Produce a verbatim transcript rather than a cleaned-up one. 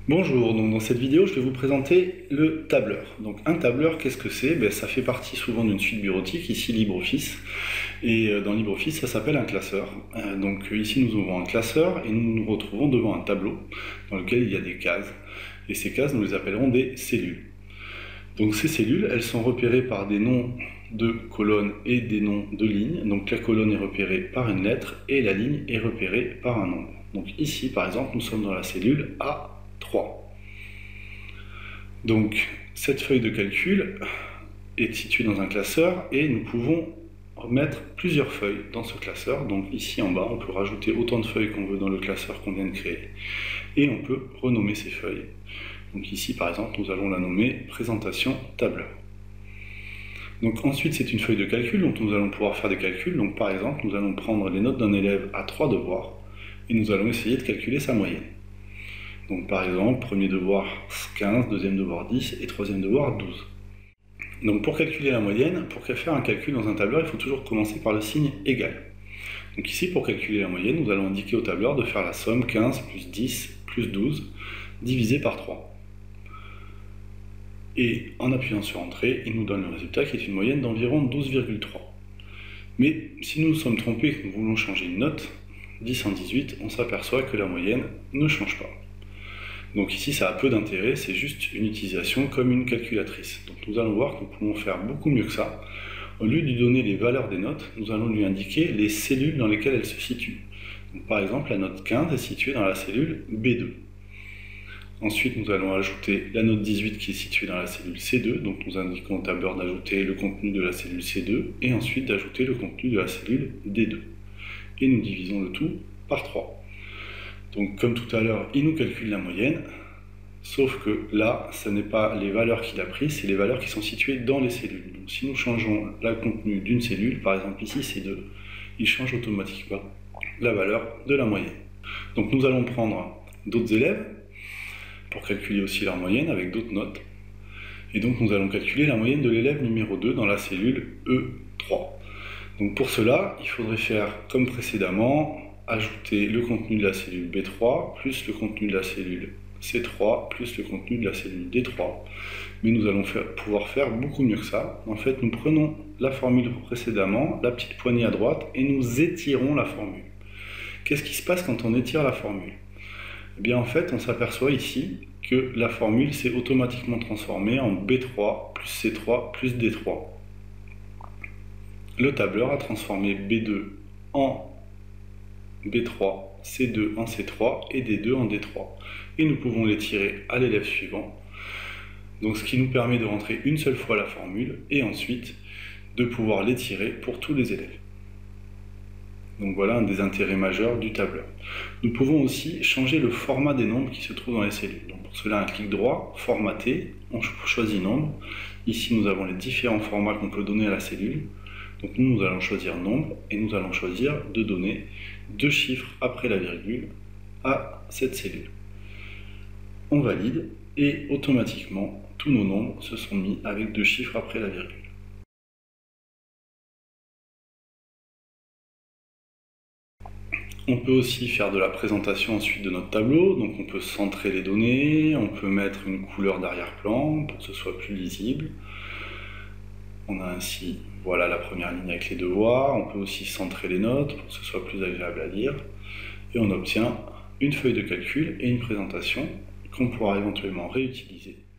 Bonjour, donc dans cette vidéo je vais vous présenter le tableur. Donc un tableur, qu'est-ce que c'est? Ben, ça fait partie souvent d'une suite bureautique, ici LibreOffice, et euh, dans LibreOffice ça s'appelle un classeur. Euh, donc ici nous ouvrons un classeur et nous nous retrouvons devant un tableau dans lequel il y a des cases, et ces cases nous les appellerons des cellules. Donc ces cellules, elles sont repérées par des noms de colonnes et des noms de lignes. Donc la colonne est repérée par une lettre et la ligne est repérée par un nombre. Donc ici par exemple nous sommes dans la cellule A trois. Donc cette feuille de calcul est située dans un classeur et nous pouvons mettre plusieurs feuilles dans ce classeur. Donc ici en bas on peut rajouter autant de feuilles qu'on veut dans le classeur qu'on vient de créer et on peut renommer ces feuilles. Donc ici par exemple nous allons la nommer présentation tableur. Donc ensuite c'est une feuille de calcul dont nous allons pouvoir faire des calculs. Donc par exemple nous allons prendre les notes d'un élève à trois devoirs et nous allons essayer de calculer sa moyenne. Donc par exemple, premier devoir quinze, deuxième devoir dix et troisième devoir douze. Donc pour calculer la moyenne, pour faire un calcul dans un tableur, il faut toujours commencer par le signe égal. Donc ici, pour calculer la moyenne, nous allons indiquer au tableur de faire la somme quinze plus dix plus douze divisé par trois. Et en appuyant sur Entrée, il nous donne le résultat qui est une moyenne d'environ douze virgule trois. Mais si nous nous sommes trompés et que nous voulons changer une note, dix en dix-huit, on s'aperçoit que la moyenne ne change pas. Donc ici ça a peu d'intérêt, c'est juste une utilisation comme une calculatrice. Donc nous allons voir que nous pouvons faire beaucoup mieux que ça. Au lieu de lui donner les valeurs des notes, nous allons lui indiquer les cellules dans lesquelles elles se situent. Donc par exemple la note quinze est située dans la cellule B deux. Ensuite nous allons ajouter la note dix-huit qui est située dans la cellule C deux, donc nous indiquons au tableur d'ajouter le contenu de la cellule C deux et ensuite d'ajouter le contenu de la cellule D deux. Et nous divisons le tout par trois. Donc comme tout à l'heure, il nous calcule la moyenne, sauf que là, ce n'est pas les valeurs qu'il a prises, c'est les valeurs qui sont situées dans les cellules. Donc si nous changeons le contenu d'une cellule, par exemple ici C deux, il change automatiquement la valeur de la moyenne. Donc nous allons prendre d'autres élèves pour calculer aussi leur moyenne avec d'autres notes. Et donc nous allons calculer la moyenne de l'élève numéro deux dans la cellule E trois. Donc pour cela, il faudrait faire comme précédemment, ajouter le contenu de la cellule B trois plus le contenu de la cellule C trois plus le contenu de la cellule D trois. Mais nous allons faire, pouvoir faire beaucoup mieux que ça. En fait, nous prenons la formule précédemment, la petite poignée à droite, et nous étirons la formule. Qu'est-ce qui se passe quand on étire la formule? Eh bien, en fait, on s'aperçoit ici que la formule s'est automatiquement transformée en B trois plus C trois plus D trois. Le tableur a transformé B deux en B trois, C deux en C trois et D deux en D trois. Et nous pouvons les tirer à l'élève suivant. Donc ce qui nous permet de rentrer une seule fois la formule et ensuite de pouvoir les tirer pour tous les élèves. Donc voilà un des intérêts majeurs du tableur. Nous pouvons aussi changer le format des nombres qui se trouvent dans les cellules. Donc pour cela, un clic droit, formater, on choisit nombre. Ici nous avons les différents formats qu'on peut donner à la cellule. Donc nous, nous allons choisir nombre et nous allons choisir de donner deux chiffres après la virgule à cette cellule. On valide et automatiquement tous nos nombres se sont mis avec deux chiffres après la virgule. On peut aussi faire de la présentation ensuite de notre tableau, donc on peut centrer les données, on peut mettre une couleur d'arrière-plan pour que ce soit plus lisible. On a ainsi, voilà la première ligne avec les devoirs, on peut aussi centrer les notes pour que ce soit plus agréable à lire, et on obtient une feuille de calcul et une présentation qu'on pourra éventuellement réutiliser